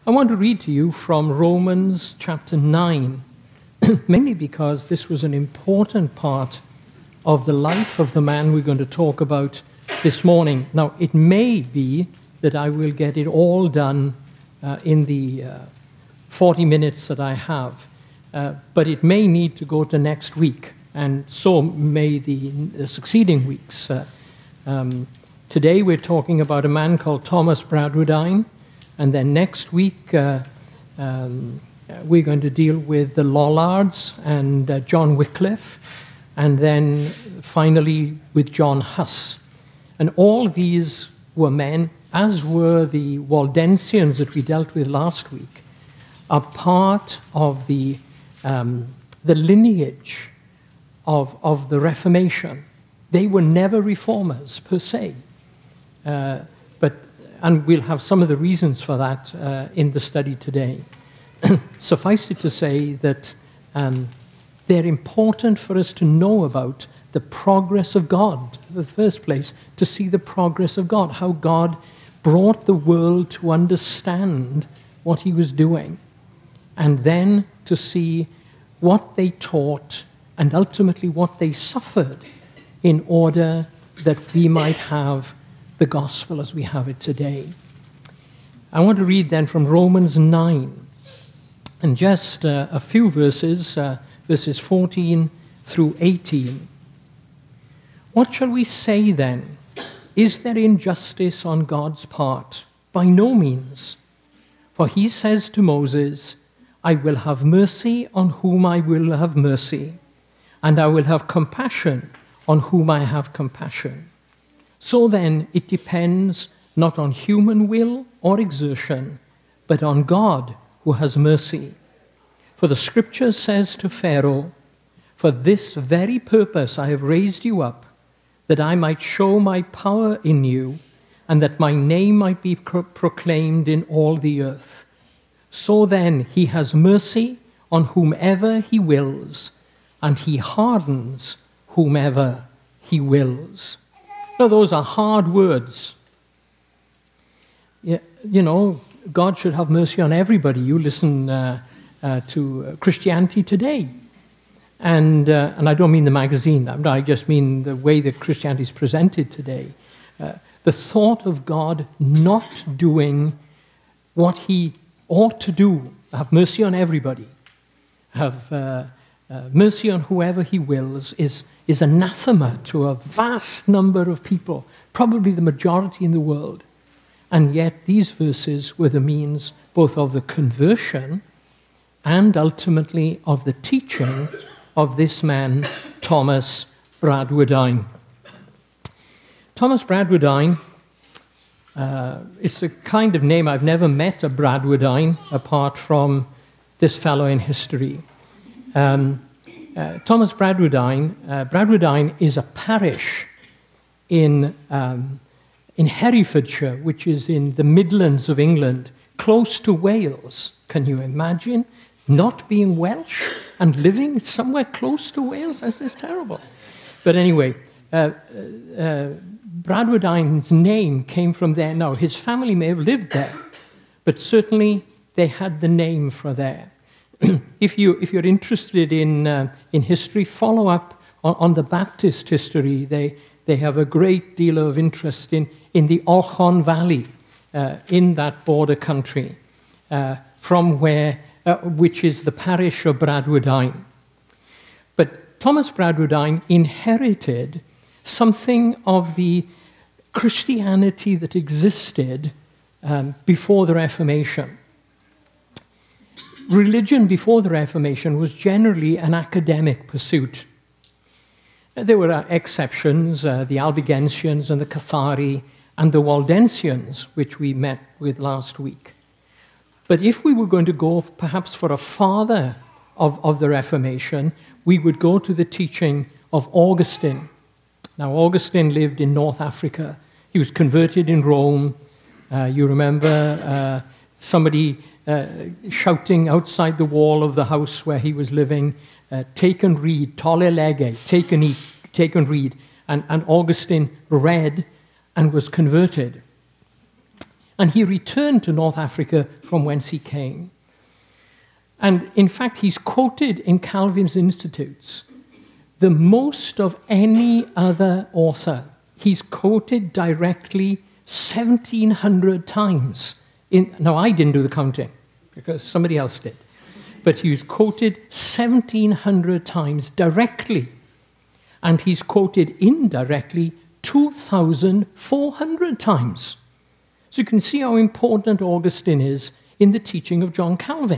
I want to read to you from Romans chapter 9, mainly because this was an important part of the life of the man we're going to talk about this morning. Now, it may be that I will get it all done in the 40 minutes that I have, but it may need to go to next week, and so may the succeeding weeks. Today we're talking about a man called Thomas Bradwardine, and then next week we're going to deal with the Lollards and John Wycliffe, and then finally with John Huss. And all these were men, as were the Waldensians that we dealt with last week, are part of the lineage of the Reformation. They were never reformers per se, and we'll have some of the reasons for that in the study today. Suffice it to say that they're important for us to know about the progress of God, in the first place, to see the progress of God, how God brought the world to understand what he was doing, and then to see what they taught and ultimately what they suffered in order that we might have the gospel as we have it today. I want to read then from Romans 9, and just a few verses, verses 14 through 18. What shall we say then? Is there injustice on God's part? By no means. For he says to Moses, I will have mercy on whom I will have mercy, and I will have compassion on whom I have compassion. So then it depends not on human will or exertion, but on God who has mercy. For the scripture says to Pharaoh, for this very purpose I have raised you up, that I might show my power in you, and that my name might be proclaimed in all the earth. So then he has mercy on whomever he wills, and he hardens whomever he wills. Now, those are hard words. You know, God should have mercy on everybody. You listen to Christianity Today. And I don't mean the magazine, I just mean the way that Christianity is presented today. The thought of God not doing what he ought to do, have mercy on everybody, have mercy on whoever he wills, is anathema to a vast number of people, probably the majority in the world. And yet these verses were the means both of the conversion and ultimately of the teaching of this man, Thomas Bradwardine. Thomas Bradwardine is the kind of name, I've never met a Bradwardine apart from this fellow in history. Thomas Bradwardine is a parish in Herefordshire, which is in the Midlands of England, close to Wales. Can you imagine not being Welsh and living somewhere close to Wales? This is terrible. But anyway, Bradwardine's name came from there. Now, his family may have lived there, but certainly they had the name for there. If you're interested in history, follow up on the Baptist history. They have a great deal of interest in the Olchon Valley, in that border country, from where which is the parish of Bradwardine. But Thomas Bradwardine inherited something of the Christianity that existed before the Reformation. Religion before the Reformation was generally an academic pursuit. There were exceptions, the Albigensians and the Cathari and the Waldensians, which we met with last week. But if we were going to go perhaps for a father of the Reformation, we would go to the teaching of Augustine. Now, Augustine lived in North Africa. He was converted in Rome. You remember somebody shouting outside the wall of the house where he was living, take and read, tolle lege, take and eat, take and read. And Augustine read and was converted. And he returned to North Africa from whence he came. And in fact, he's quoted in Calvin's Institutes the most of any other author. He's quoted directly 1,700 times. Now, I didn't do the counting, because somebody else did. But he was quoted 1,700 times directly. And he's quoted indirectly 2,400 times. So you can see how important Augustine is in the teaching of John Calvin.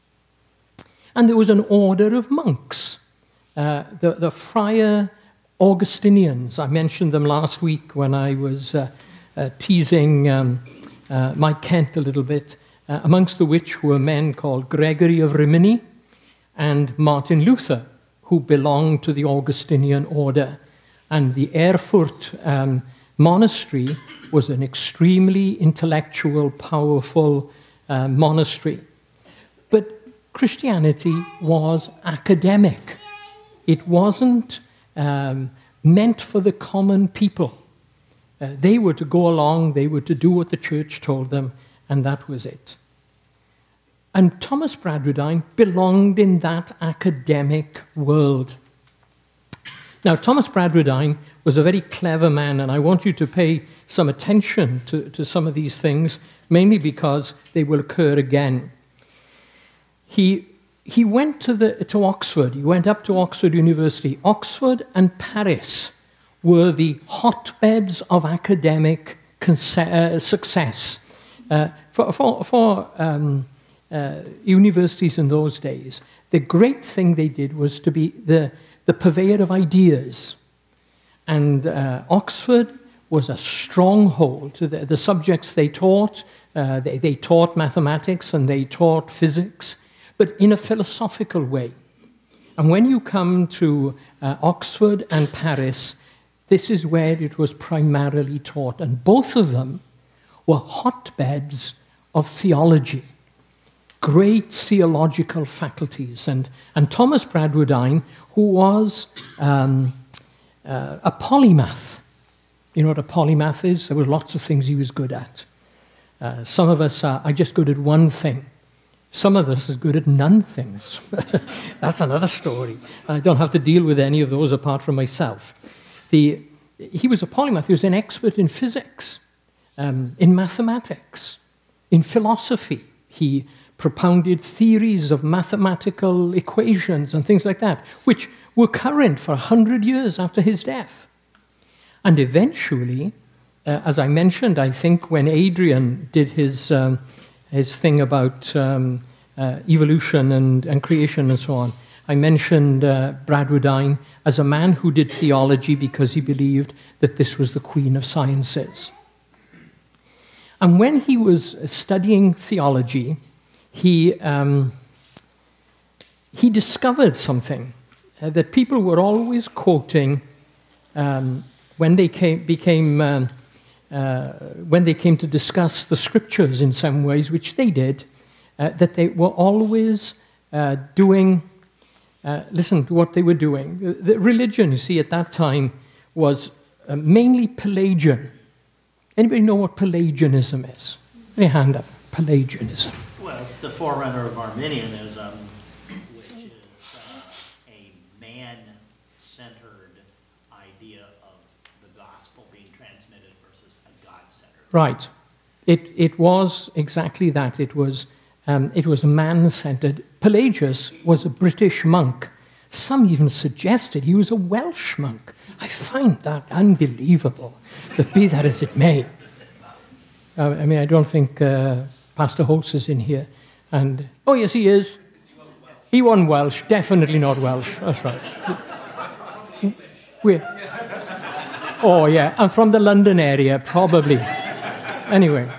And there was an order of monks, the Friar Augustinians. I mentioned them last week when I was teasing Mike Kent a little bit, amongst the which were men called Gregory of Rimini and Martin Luther, who belonged to the Augustinian order. And the Erfurt monastery was an extremely intellectual, powerful monastery. But Christianity was academic. It wasn't meant for the common people. They were to go along, they were to do what the church told them, and that was it. And Thomas Bradwardine belonged in that academic world. Now, Thomas Bradwardine was a very clever man, and I want you to pay some attention to some of these things, mainly because they will occur again. He went to Oxford. He went up to Oxford University. Oxford and Paris were the hotbeds of academic success. For universities in those days, the great thing they did was to be the purveyor of ideas. And Oxford was a stronghold to the subjects they taught. They taught mathematics and they taught physics, but in a philosophical way. And when you come to Oxford and Paris, this is where it was primarily taught. And both of them were hotbeds of theology, great theological faculties. And Thomas Bradwardine, who was a polymath. You know what a polymath is? There were lots of things he was good at. Some of us are just good at one thing. Some of us are good at none things. That's another story. I don't have to deal with any of those apart from myself. He was a polymath. He was an expert in physics, in mathematics, in philosophy. He propounded theories of mathematical equations and things like that, which were current for 100 years after his death. And eventually, as I mentioned, I think when Adrian did his thing about evolution and creation and so on, I mentioned Bradwardine as a man who did theology because he believed that this was the queen of sciences. And when he was studying theology, he discovered something that people were always quoting when they came to discuss the scriptures in some ways, which they did, that they were always doing. Listen to what they were doing. The religion, you see, at that time was mainly Pelagian. Anybody know what Pelagianism is? Put your hand up. Pelagianism. Well, it's the forerunner of Arminianism, which is a man-centered idea of the gospel being transmitted versus a God-centered. Right. It was exactly that. It was man-centered. Pelagius was a British monk. Some even suggested he was a Welsh monk. I find that unbelievable, but be that as it may. I mean, I don't think Pastor Holtz is in here. And oh, yes, he is. He wasn't Welsh, definitely not Welsh. That's right. Oh, yeah, I'm from the London area, probably. Anyway,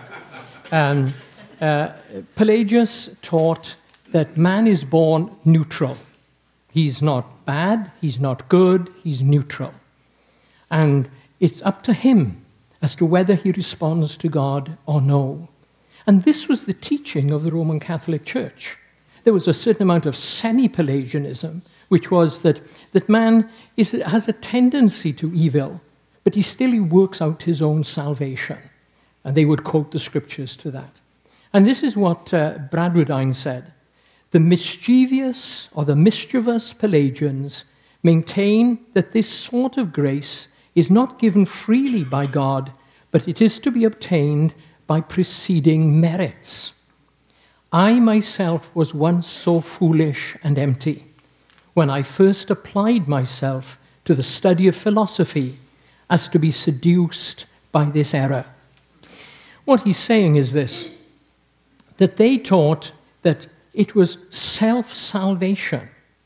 Pelagius taught that man is born neutral. He's not bad, he's not good, he's neutral. And it's up to him as to whether he responds to God or no. And this was the teaching of the Roman Catholic Church. There was a certain amount of semi-Pelagianism, which was that man has a tendency to evil, but he works out his own salvation. And they would quote the scriptures to that. And this is what Bradwardine said. The mischievous or the mischievous Pelagians maintain that this sort of grace is not given freely by God, but it is to be obtained by preceding merits. I myself was once so foolish and empty when I first applied myself to the study of philosophy as to be seduced by this error. What he's saying is this, that they taught that it was self-salvation,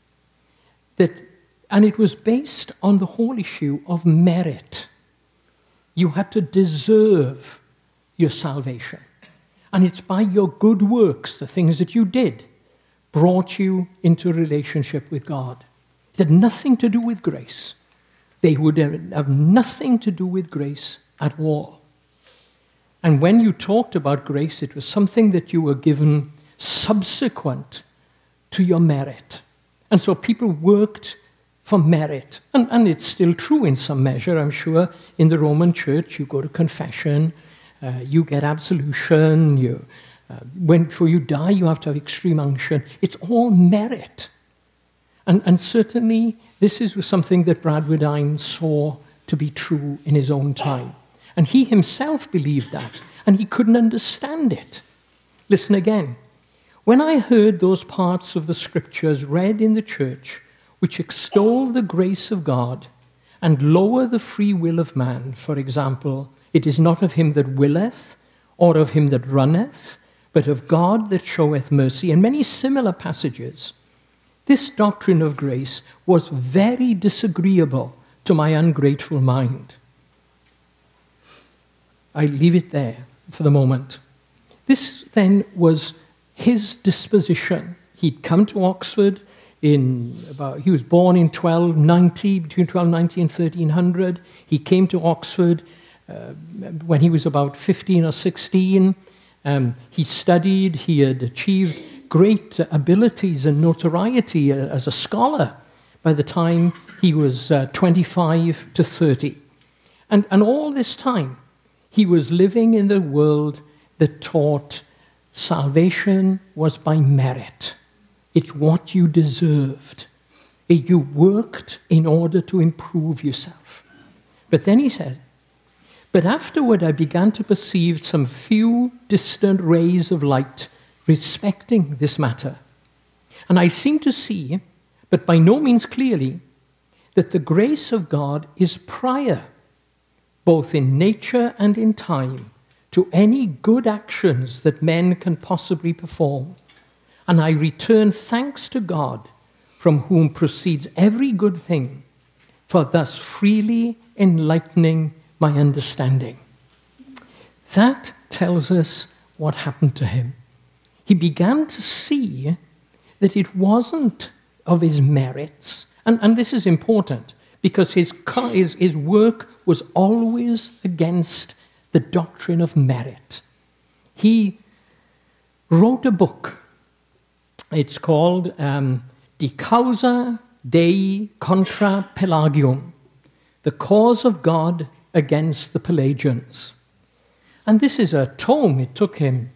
and it was based on the whole issue of merit. You had to deserve your salvation. And it's by your good works, the things that you did, brought you into a relationship with God. It had nothing to do with grace. They would have nothing to do with grace at all. And when you talked about grace, it was something that you were given subsequent to your merit. And so people worked for merit. And it's still true in some measure, I'm sure. In the Roman Church, you go to confession, you get absolution, before you die, you have to have extreme unction. It's all merit. And certainly, this is something that Bradwardine saw to be true in his own time. And he himself believed that, and he couldn't understand it. Listen again. When I heard those parts of the scriptures read in the church which extol the grace of God and lower the free will of man, for example, it is not of him that willeth, or of him that runneth, but of God that showeth mercy, and many similar passages, this doctrine of grace was very disagreeable to my ungrateful mind. I leave it there for the moment. This then was his disposition. He'd come to Oxford he was born in 1290, between 1290 and 1300. He came to Oxford when he was about 15 or 16. He studied, he had achieved great abilities and notoriety as a scholar by the time he was 25 to 30. And all this time, he was living in the world that taught salvation was by merit. It's what you deserved. You worked in order to improve yourself. But then he said, but afterward I began to perceive some few distant rays of light respecting this matter. And I seemed to see, but by no means clearly, that the grace of God is prior, both in nature and in time, to any good actions that men can possibly perform. And I return thanks to God, from whom proceeds every good thing, for thus freely enlightening my understanding. That tells us what happened to him. He began to see that it wasn't of his merits, and this is important, because his work was always against the doctrine of merit. He wrote a book. It's called De Causa Dei Contra Pelagium, The Cause of God Against the Pelagians. And this is a tome. It took him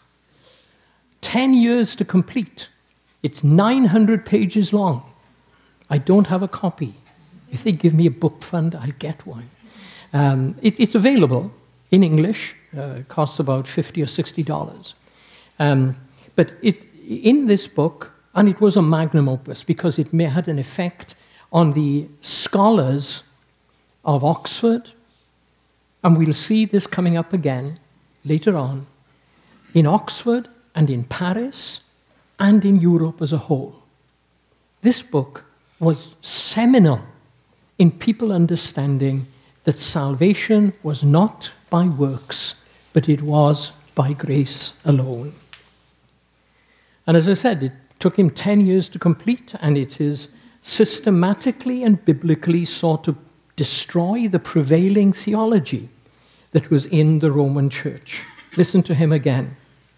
10 years to complete. It's 900 pages long. I don't have a copy. If they give me a book fund, I'll get one. It's available in English. It costs about $50 or $60. But in this book, and it was a magnum opus because it had an effect on the scholars of Oxford, and we'll see this coming up again later on, in Oxford and in Paris and in Europe as a whole. This book was seminal in people understanding that salvation was not by works, but it was by grace alone. And as I said, it took him 10 years to complete, and it is systematically and biblically sought to destroy the prevailing theology that was in the Roman Church. Listen to him again.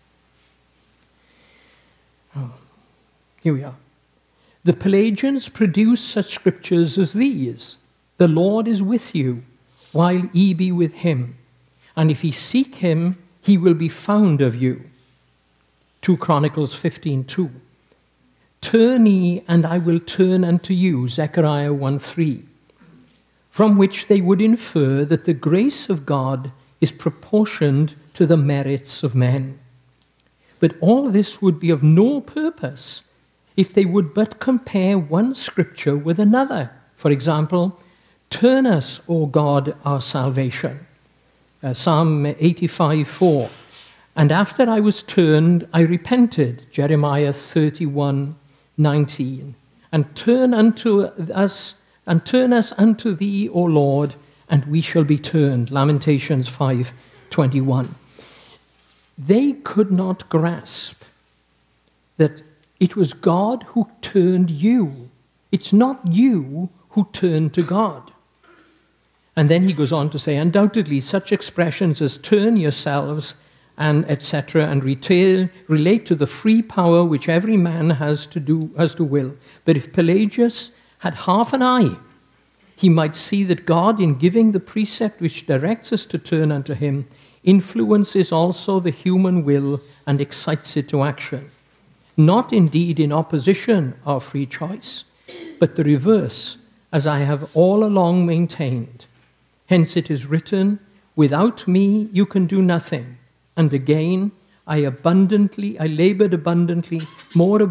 Here we are. The Pelagians produce such scriptures as these. The Lord is with you, while ye be with him. and if ye seek him, he will be found of you. 2 Chronicles 15:2. Turn ye, and I will turn unto you, Zechariah 1:3, from which they would infer that the grace of God is proportioned to the merits of men. But all this would be of no purpose if they would but compare one scripture with another. For example, turn us, O God, our salvation. Psalm 85:4. And after I was turned, I repented, Jeremiah 31:19. And turn us unto thee, O Lord, and we shall be turned, Lamentations 5:21. They could not grasp that it was God who turned you. It's not you who turned to God. And then he goes on to say, undoubtedly, such expressions as turn yourselves and etc. and relate to the free power which every man has to will. But if Pelagius had half an eye, he might see that God, in giving the precept which directs us to turn unto him, influences also the human will and excites it to action. Not indeed in opposition of free choice, but the reverse, as I have all along maintained. Hence it is written, without me you can do nothing. And again, I labored more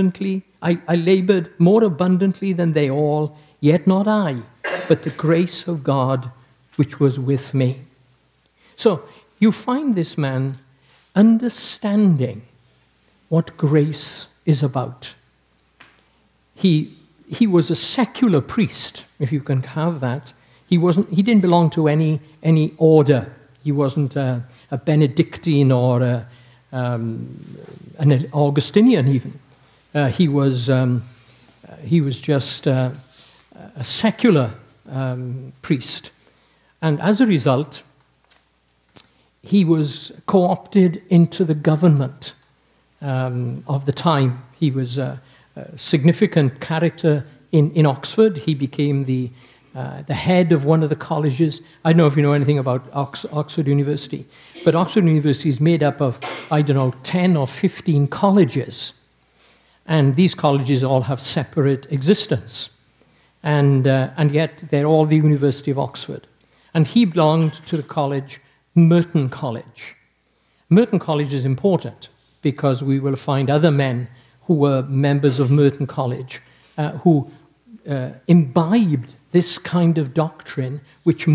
abundantly than they all, yet not I, but the grace of God which was with me. So you find this man understanding what grace is about. He was a secular priest, if you can have that. He didn't belong to any order. He wasn't a Benedictine or an Augustinian even. He was just a secular priest. And as a result, he was co-opted into the government of the time. He was a significant character in Oxford. He became the head of one of the colleges. I don't know if you know anything about Oxford University, but Oxford University is made up of, 10 or 15 colleges. And these colleges all have separate existence. And yet they're all the University of Oxford. And he belonged to the college, Merton College. Merton College is important because we will find other men who were members of Merton College who imbibed this kind of doctrine which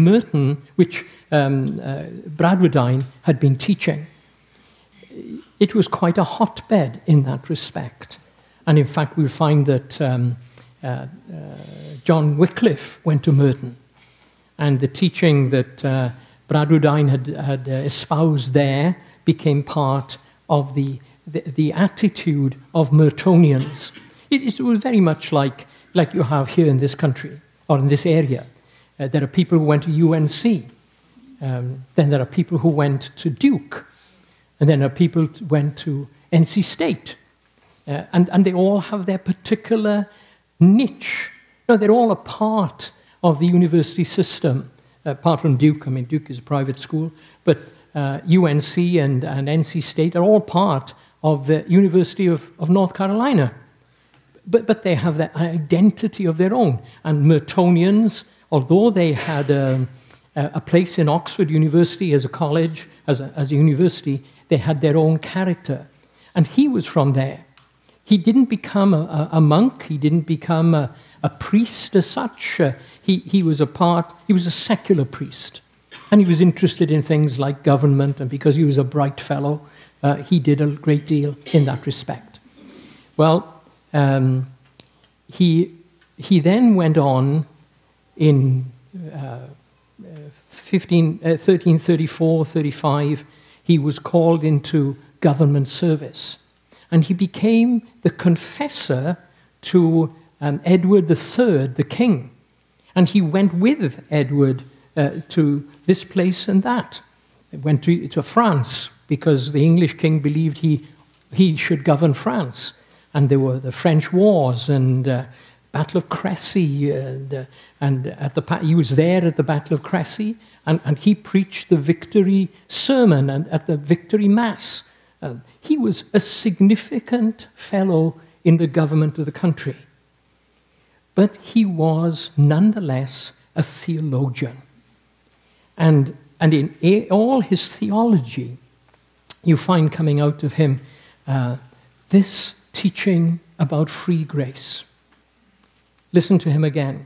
Bradwardine had been teaching. It was quite a hotbed in that respect. And in fact, we'll find that John Wycliffe went to Merton. And the teaching that Bradwardine had espoused there became part of the attitude of Mertonians. It was very much like you have here in this country, or in this area. There are people who went to UNC. Then there are people who went to Duke. And then there are people who went to NC State. And they all have their particular niche. No, they're all a part of the university system, apart from Duke. I mean, Duke is a private school. But UNC and NC State are all part of the University of North Carolina. But they have their identity of their own. And Mertonians, although they had a place in Oxford University as a college, as a university, they had their own character. And he was from there. He didn't become a monk. He didn't become a priest as such. He was a secular priest. And he was interested in things like government, and because he was a bright fellow, he did a great deal in that respect. Well, he then went on in 1334-35. He was called into government service. And he became the confessor to Edward III, the king. And he went with Edward to this place and that. He went to France because the English king believed he should govern France. And there were the French wars and Battle of Crécy. And he was there at the Battle of Crécy. and he preached the victory sermon and at the victory mass. He was a significant fellow in the government of the country. But he was nonetheless a theologian. And in all his theology, you find coming out of him this teaching about free grace. Listen to him again.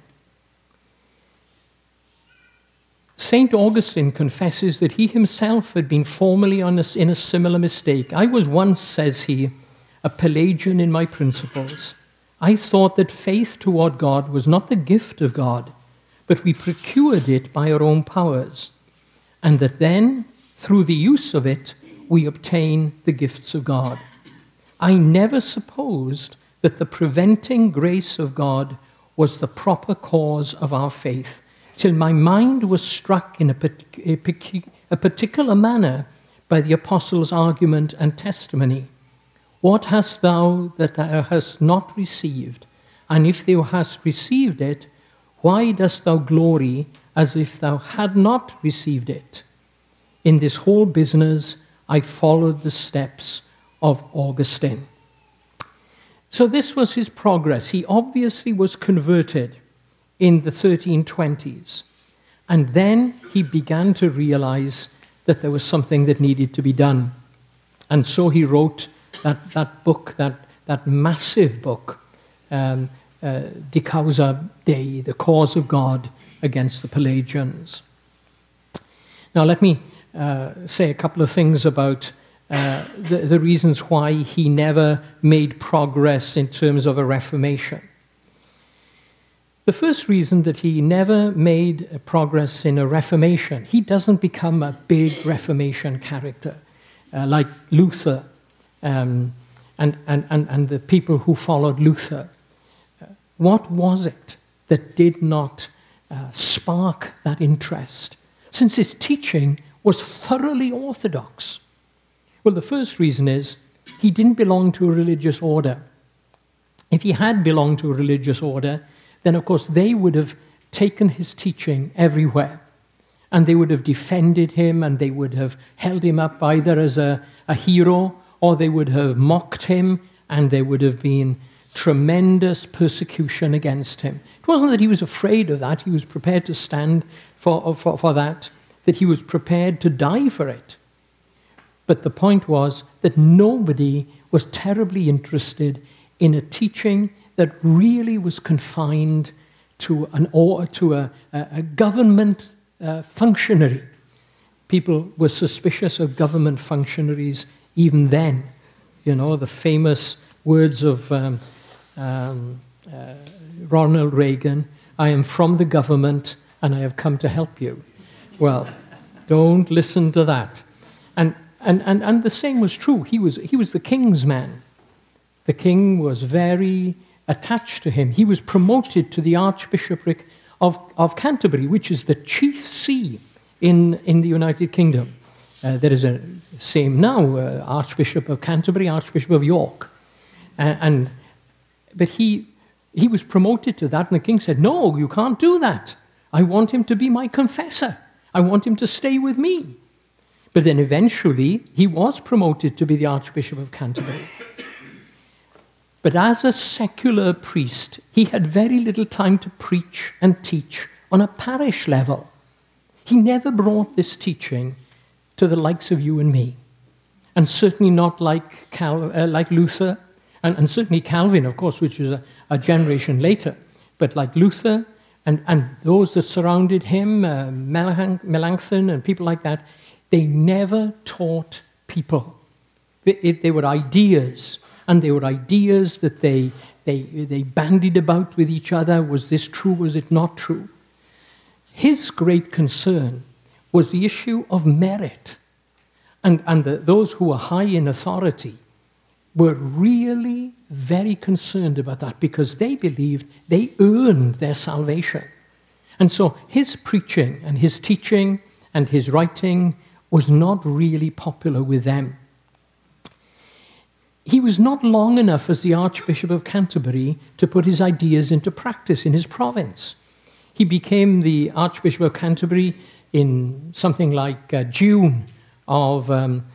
St. Augustine confesses that he himself had been formerly in a similar mistake. I was once, says he, a Pelagian in my principles. I thought that faith toward God was not the gift of God, but we procured it by our own powers, and that then, through the use of it, we obtain the gifts of God. I never supposed that the preventing grace of God was the proper cause of our faith, till my mind was struck in a particular manner by the apostles' argument and testimony. What hast thou that thou hast not received? And if thou hast received it, why dost thou glory as if thou had not received it? In this whole business, I followed the steps of Augustine. So this was his progress. He obviously was converted in the 1320s. And then he began to realize that there was something that needed to be done. And so he wrote that book, that massive book, De Causa Dei, the cause of God against the Pelagians. Now let me say a couple of things about the reasons why he never made progress in terms of a reformation. The first reason that he never made progress in a reformation, he doesn't become a big Reformation character like Luther and the people who followed Luther. What was it that did not spark that interest, since his teaching was thoroughly orthodox? Well, the first reason is he didn't belong to a religious order. If he had belonged to a religious order, then of course they would have taken his teaching everywhere, and they would have defended him, and they would have held him up either as a hero, or they would have mocked him, and there would have been tremendous persecution against him. It wasn't that he was afraid of that. He was prepared to stand for that he was prepared to die for it. But the point was that nobody was terribly interested in a teaching that really was confined to a government functionary. People were suspicious of government functionaries even then. You know, the famous words of Ronald Reagan, "I am from the government and I have come to help you." Well, don't listen to that. And the same was true. He was the king's man. The king was very attached to him. He was promoted to the Archbishopric of Canterbury, which is the chief see in the United Kingdom. There is a same now, Archbishop of Canterbury, Archbishop of York. But he was promoted to that, and the king said, "No, you can't do that. I want him to be my confessor. I want him to stay with me." But then eventually, he was promoted to be the Archbishop of Canterbury. But as a secular priest, he had very little time to preach and teach on a parish level. He never brought this teaching to the likes of you and me, and certainly not like Luther, and certainly Calvin, of course, which was a generation later, but like Luther and those that surrounded him, Melanchthon and people like that. They never taught people. They were ideas, and they were ideas that they bandied about with each other. Was this true? Was it not true? His great concern was the issue of merit. And those who were high in authority were really very concerned about that, because they believed they earned their salvation. And so his preaching and his teaching and his writing was not really popular with them. He was not long enough as the Archbishop of Canterbury to put his ideas into practice in his province. He became the Archbishop of Canterbury in something like June of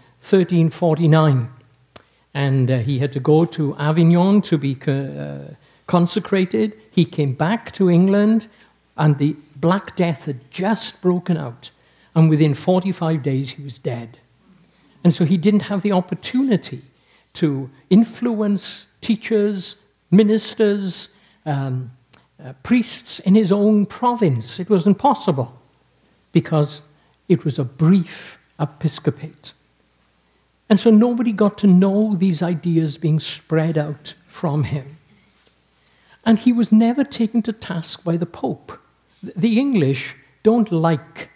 1349. And he had to go to Avignon to be consecrated. He came back to England, and the Black Death had just broken out. And within 45 days, he was dead. And so he didn't have the opportunity to influence teachers, ministers, priests in his own province. It was impossible because it was a brief episcopate. And so nobody got to know these ideas being spread out from him. And he was never taken to task by the Pope. The English don't like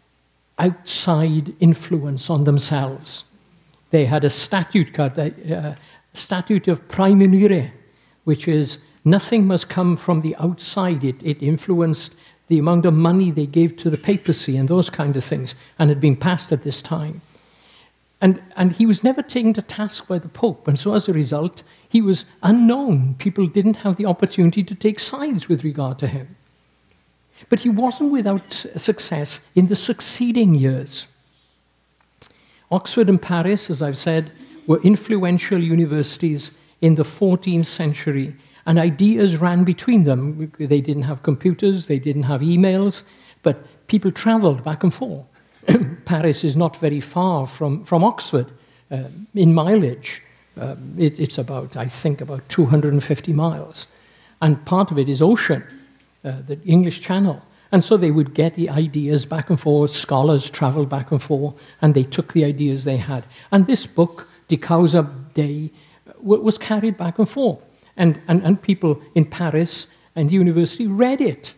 outside influence on themselves. They had a statute called the Statute of Praemunire, which is nothing must come from the outside. It influenced the amount of money they gave to the papacy and those kind of things, and had been passed at this time. And he was never taken to task by the Pope, and so as a result, he was unknown. People didn't have the opportunity to take sides with regard to him. But he wasn't without success in the succeeding years. Oxford and Paris, as I've said, were influential universities in the 14th century, and ideas ran between them. They didn't have computers, they didn't have emails, but people traveled back and forth. Paris is not very far from Oxford in mileage. It's about, I think, about 250 miles. And part of it is ocean, the English Channel. And so they would get the ideas back and forth. Scholars traveled back and forth, and they took the ideas they had. And this book, De Causa Dei, was carried back and forth. And people in Paris and the university read it.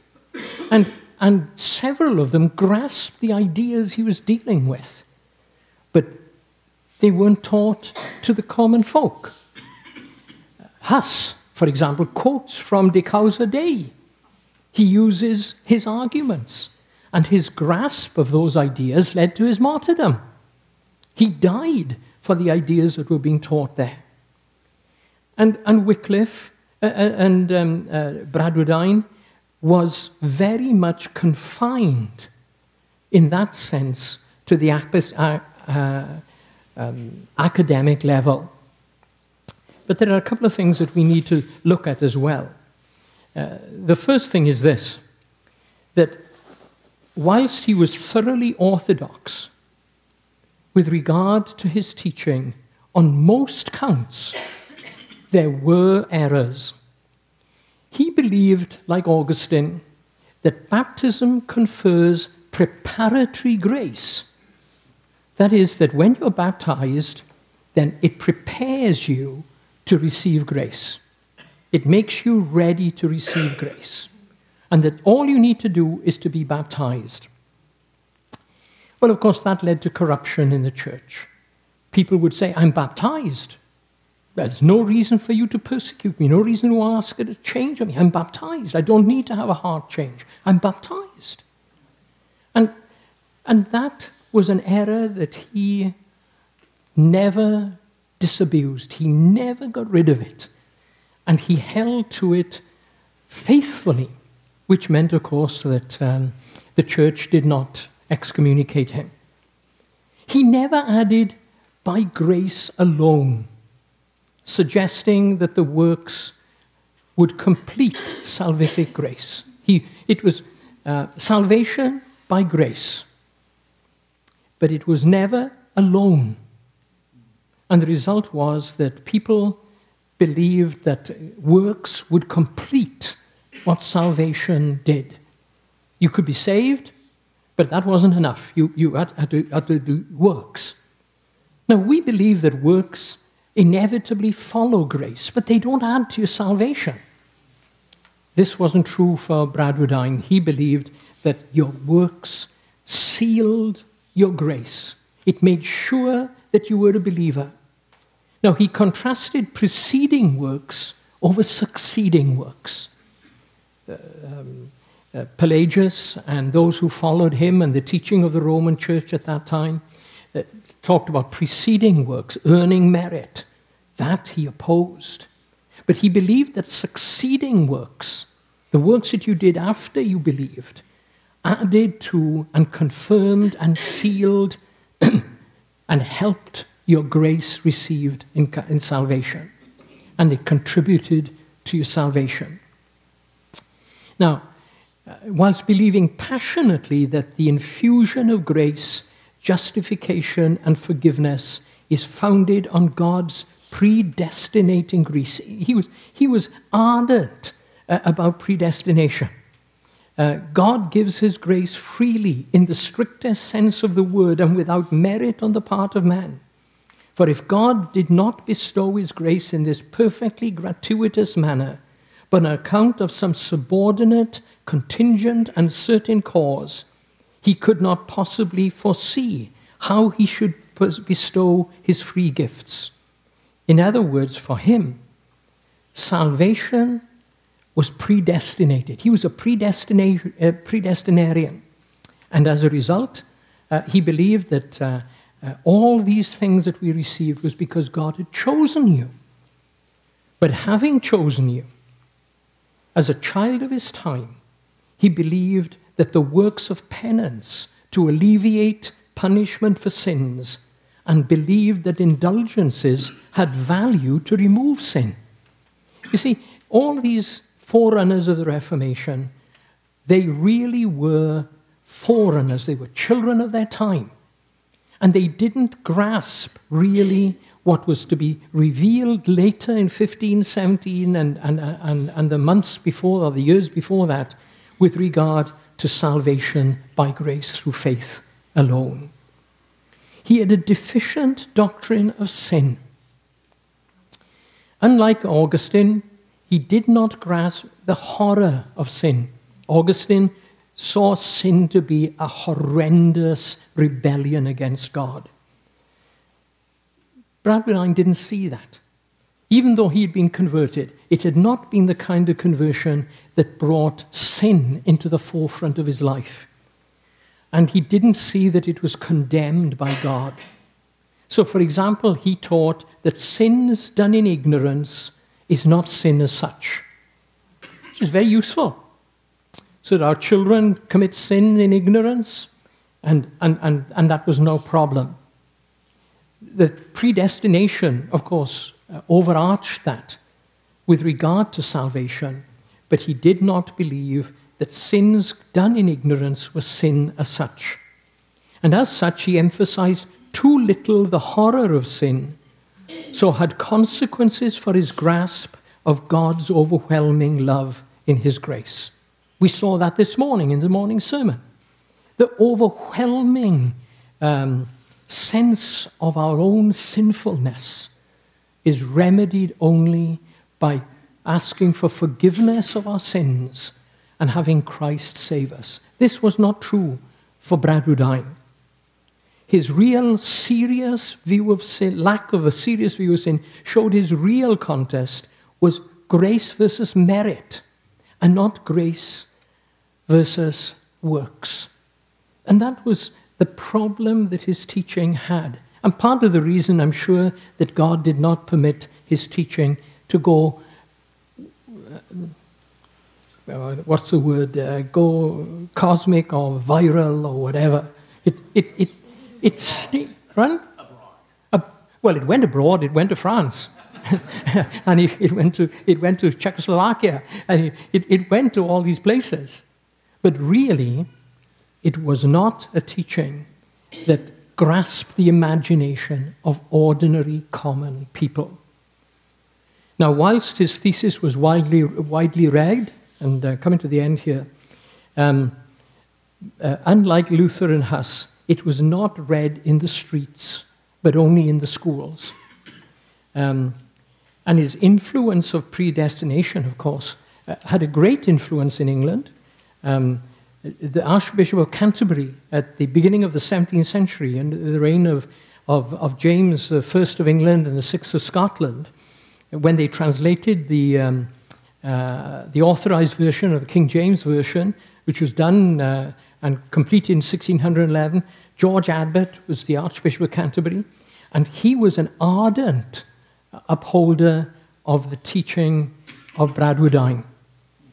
And several of them grasped the ideas he was dealing with. But they weren't taught to the common folk. Huss, for example, quotes from De Causa Dei. He uses his arguments, and his grasp of those ideas led to his martyrdom. He died for the ideas that were being taught there. And Wycliffe and Bradwardine was very much confined in that sense to the academic level. But there are a couple of things that we need to look at as well. The first thing is this, that whilst he was thoroughly orthodox with regard to his teaching, on most counts, there were errors. He believed, like Augustine, that baptism confers preparatory grace. That is, that when you're baptized, then it prepares you to receive grace. It makes you ready to receive grace. And that all you need to do is to be baptized. Well, of course, that led to corruption in the church. People would say, I'm baptized. There's no reason for you to persecute me, no reason to ask you to change me. I'm baptized. I don't need to have a heart change. I'm baptized. And that was an error that he never disabused. He never got rid of it. And he held to it faithfully, which meant, of course, that the church did not excommunicate him. He never added, by grace alone, suggesting that the works would complete salvific grace. It was salvation by grace, but it was never alone. And the result was that people believed that works would complete what salvation did. You could be saved, but that wasn't enough. You had to do works. Now, we believe that works inevitably follow grace, but they don't add to your salvation. This wasn't true for Bradwardine. He believed that your works sealed your grace. It made sure that you were a believer. Now, he contrasted preceding works over succeeding works. Pelagius and those who followed him and the teaching of the Roman Church at that time talked about preceding works, earning merit. That he opposed. But he believed that succeeding works, the works that you did after you believed, added to and confirmed and sealed and helped your grace received in salvation. And it contributed to your salvation. Now, whilst believing passionately that the infusion of grace, justification, and forgiveness is founded on God's predestinating grace, he was ardent about predestination. God gives his grace freely in the strictest sense of the word and without merit on the part of man. For if God did not bestow his grace in this perfectly gratuitous manner, but on account of some subordinate, contingent, and certain cause, he could not possibly foresee how he should bestow his free gifts. In other words, for him, salvation was predestinated. He was a predestinarian. And as a result, he believed that all these things that we received was because God had chosen you. But having chosen you, as a child of his time, he believed that the works of penance to alleviate punishment for sins, and believed that indulgences had value to remove sin. You see, all these forerunners of the Reformation, they really were forerunners. They were children of their time. And they didn't grasp really what was to be revealed later in 1517 and the months before, or the years before that, with regard to salvation by grace through faith alone. He had a deficient doctrine of sin. Unlike Augustine, he did not grasp the horror of sin. Augustine saw sin to be a horrendous rebellion against God. Bradwardine didn't see that. Even though he had been converted, it had not been the kind of conversion that brought sin into the forefront of his life. And he didn't see that it was condemned by God. So, for example, he taught that sins done in ignorance is not sin as such, which is very useful. So that our children commit sin in ignorance, and that was no problem. The predestination, of course, overarched that with regard to salvation, but he did not believe that sins done in ignorance were sin as such. And as such, he emphasized too little the horror of sin, so had consequences for his grasp of God's overwhelming love in his grace. We saw that this morning in the morning sermon. The overwhelming sense of our own sinfulness is remedied only by asking for forgiveness of our sins and having Christ save us. This was not true for Bradwardine. His real serious view of sin, lack of a serious view of sin, showed his real contest was grace versus merit, and not grace versus works. And that was the problem that his teaching had. And part of the reason, I'm sure, that God did not permit his teaching to go, go cosmic or viral or whatever. It stayed, right? Well, it went abroad, it went to France. And it went to Czechoslovakia, and it went to all these places. But really, it was not a teaching that grasped the imagination of ordinary, common people. Now, whilst his thesis was widely read, and coming to the end here, unlike Luther and Huss, it was not read in the streets, but only in the schools. And his influence of predestination, of course, had a great influence in England. The Archbishop of Canterbury at the beginning of the 17th century, and the reign of James I of England and the VI of Scotland, when they translated the authorized version of the King James Version, which was done and completed in 1611, George Abbot was the Archbishop of Canterbury, and he was an ardent upholder of the teaching of Bradwardine.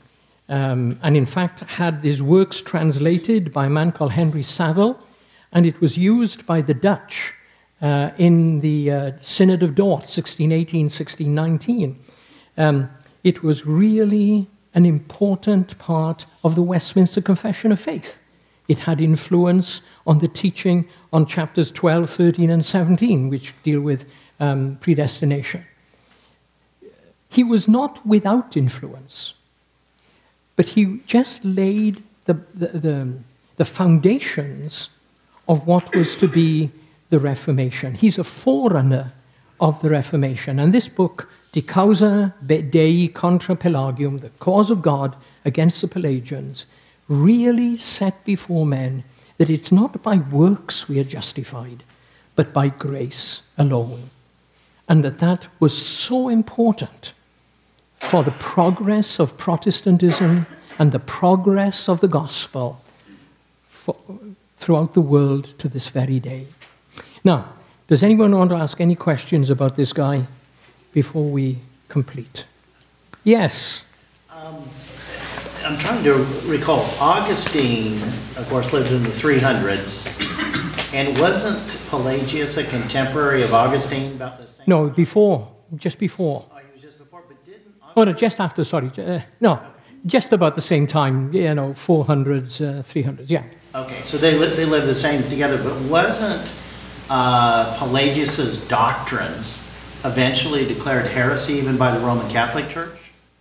and in fact had his works translated by a man called Henry Saville, and it was used by the Dutch in the Synod of Dort, 1618, 1619. It was really an important part of the Westminster Confession of Faith. It had influence on the teaching on chapters 12, 13, and 17, which deal with predestination. He was not without influence, but he just laid the foundations of what was to be the Reformation. He's a forerunner of the Reformation. And this book, De Causa Dei Contra Pelagium, The Cause of God Against the Pelagians, really set before men that it's not by works we are justified, but by grace alone. And that was so important for the progress of Protestantism and the progress of the gospel throughout the world to this very day. Now, does anyone want to ask any questions about this guy before we complete? Yes. I'm trying to recall. Augustine, of course, lived in the 300s. And wasn't Pelagius a contemporary of Augustine about the same No, time? before. Just before. Oh, he was just before, but didn't Augustine... Oh, no, just after, sorry. No, just about the same time, 400s, 300s, yeah. Okay, so they lived the same together, but wasn't Pelagius's doctrines eventually declared heresy even by the Roman Catholic Church?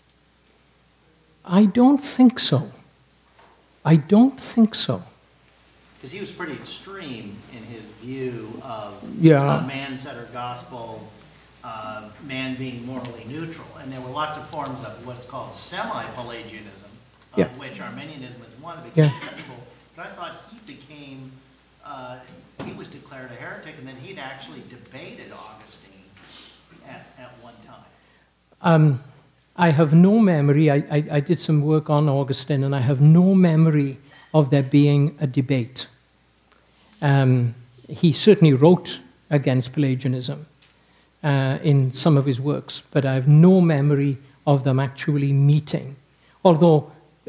I don't think so. I don't think so. Because he was pretty extreme in his view of man-centered gospel, man being morally neutral. And there were lots of forms of what's called semi-Pelagianism, of which Arminianism is one of the acceptable. But I thought he became, he was declared a heretic, and then he'd actually debated Augustine at one time. I have no memory. I did some work on Augustine, and I have no memory of there being a debate. He certainly wrote against Pelagianism in some of his works, but I have no memory of them actually meeting. Although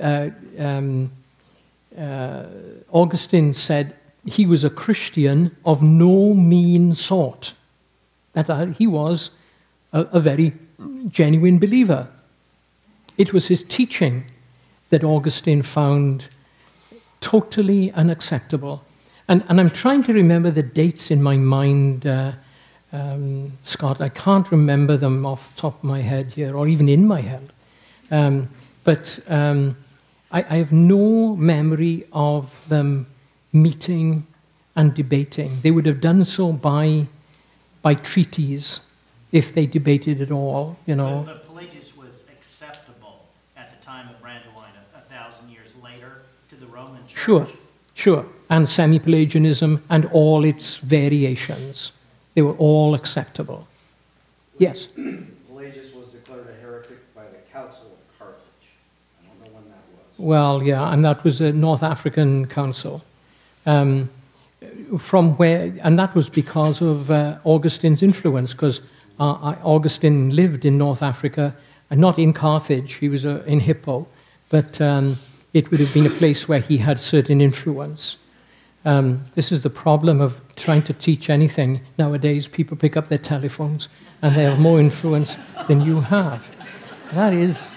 Augustine said he was a Christian of no mean sort, that he was a very genuine believer. It was his teaching that Augustine found totally unacceptable. And I'm trying to remember the dates in my mind, Scott. I can't remember them off the top of my head here, or even in my head. But I have no memory of them meeting and debating. They would have done so by treaties, if they debated at all, But Pelagius was acceptable at the time of Bradwardine 1,000 years later to the Roman Church. Sure. And semi-Pelagianism and all its variations. They were all acceptable. Yes? Pelagius was declared a heretic by the Council of Carthage. I don't know when that was. Well, yeah, and that was a North African council. And that was because of Augustine's influence, because Augustine lived in North Africa, and not in Carthage, he was in Hippo, but it would have been a place where he had certain influence. This is the problem of trying to teach anything nowadays. People pick up their telephones and they have more influence than you have. That is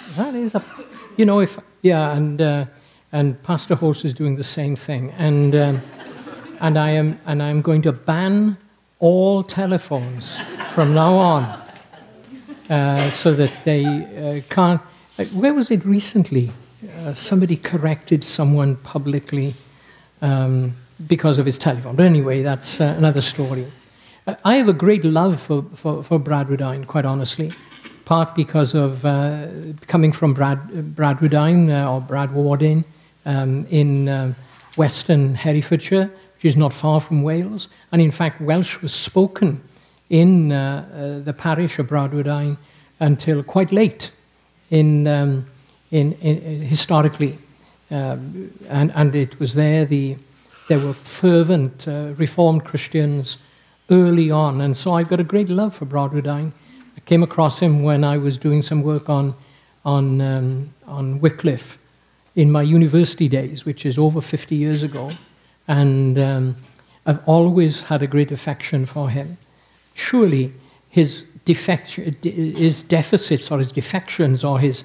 and Pastor Horse is doing the same thing. And I am going to ban all telephones from now on, so that they can't. Where was it recently? Somebody corrected someone publicly because of his telephone. But anyway, that's another story. I have a great love for Bradwardine, quite honestly, part because of coming from Bradwardine or Bradwardine in western Herefordshire, which is not far from Wales. And in fact, Welsh was spoken in the parish of Bradwardine until quite late in historically. And it was there, there were fervent Reformed Christians early on. And so I've got a great love for Bradwardine. I came across him when I was doing some work on Wycliffe in my university days, which is over 50 years ago, and I've always had a great affection for him. Surely his deficits or his defections or his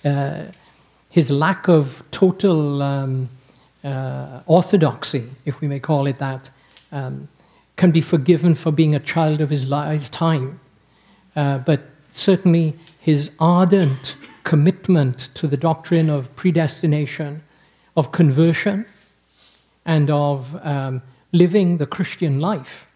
lack of total orthodoxy, if we may call it that, can be forgiven for being a child of his time. But certainly his ardent commitment to the doctrine of predestination, of conversion, and of living the Christian life,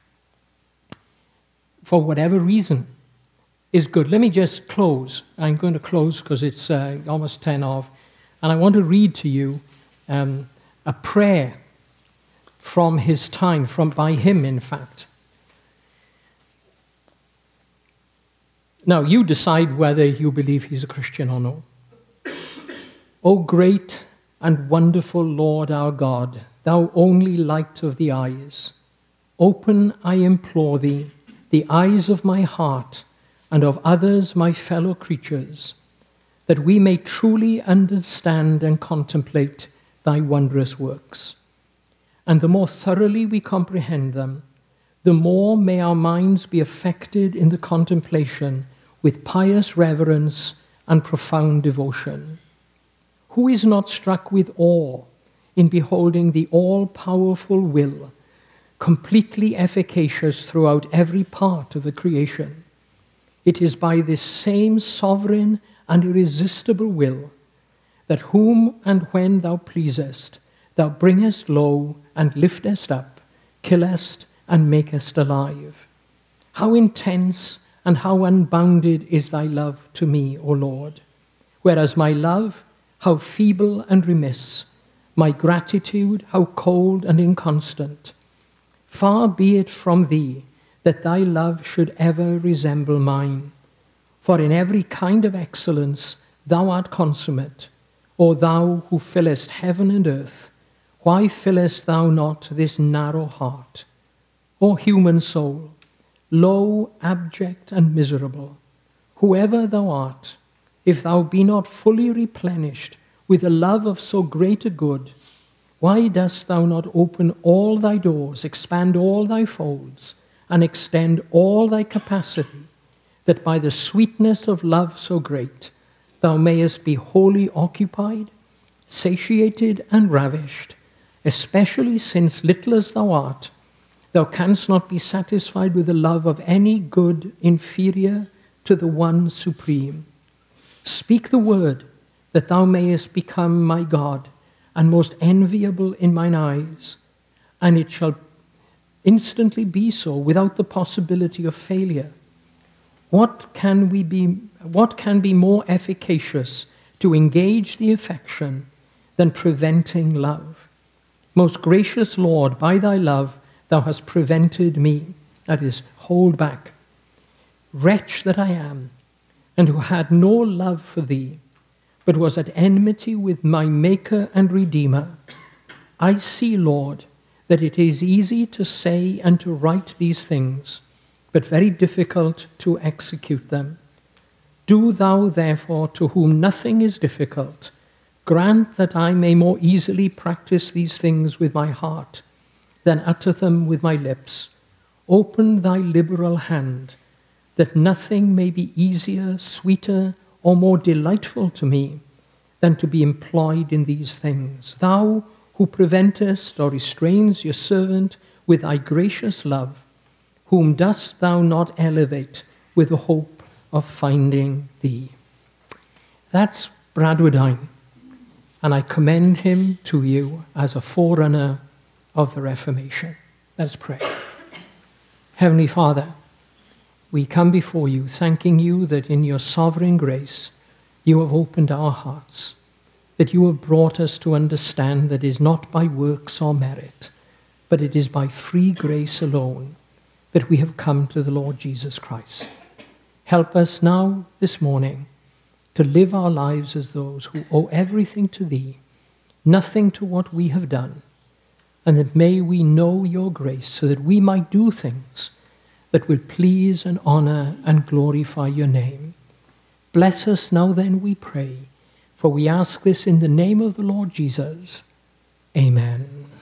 for whatever reason, is good. Let me just close. I'm going to close because it's almost 10 of, and I want to read to you a prayer from his time, by him, in fact. Now, you decide whether you believe he's a Christian or no. O great and wonderful Lord our God, thou only light of the eyes, open, I implore thee, the eyes of my heart and of others, my fellow creatures, that we may truly understand and contemplate thy wondrous works. And the more thoroughly we comprehend them, the more may our minds be affected in the contemplation with pious reverence and profound devotion. Who is not struck with awe in beholding the all-powerful will, completely efficacious throughout every part of the creation? It is by this same sovereign and irresistible will that whom and when thou pleasest, thou bringest low and liftest up, killest and makest alive. How intense and how unbounded is thy love to me, O Lord, whereas my love, how feeble and remiss, my gratitude, how cold and inconstant. Far be it from thee that thy love should ever resemble mine. For in every kind of excellence thou art consummate, O thou who fillest heaven and earth, why fillest thou not this narrow heart? O human soul, low, abject, and miserable, whoever thou art, if thou be not fully replenished with the love of so great a good, why dost thou not open all thy doors, expand all thy folds, and extend all thy capacity, that by the sweetness of love so great, thou mayest be wholly occupied, satiated, and ravished, especially since, little as thou art, thou canst not be satisfied with the love of any good inferior to the one supreme. Speak the word, that thou mayest become my God, and most enviable in mine eyes, and it shall instantly be so, without the possibility of failure. What can be more efficacious to engage the affection than preventing love? Most gracious Lord, by thy love thou hast prevented me, that is, hold back. Wretch that I am, and who had no love for thee, but was at enmity with my Maker and Redeemer, I see, Lord, that it is easy to say and to write these things, but very difficult to execute them. Do thou, therefore, to whom nothing is difficult, grant that I may more easily practice these things with my heart than utter them with my lips. Open thy liberal hand, that nothing may be easier, sweeter, or more delightful to me than to be employed in these things. Thou who preventest or restrains your servant with thy gracious love, whom dost thou not elevate with the hope of finding thee? That's Bradwardine, and I commend him to you as a forerunner of the Reformation. Let's pray. Heavenly Father, we come before you, thanking you that in your sovereign grace you have opened our hearts, that you have brought us to understand that it is not by works or merit, but it is by free grace alone that we have come to the Lord Jesus Christ. Help us now, this morning, to live our lives as those who owe everything to thee, nothing to what we have done, and that may we know your grace so that we might do things that will please and honor and glorify your name. Bless us now then, we pray, For we ask this in the name of the Lord Jesus. Amen.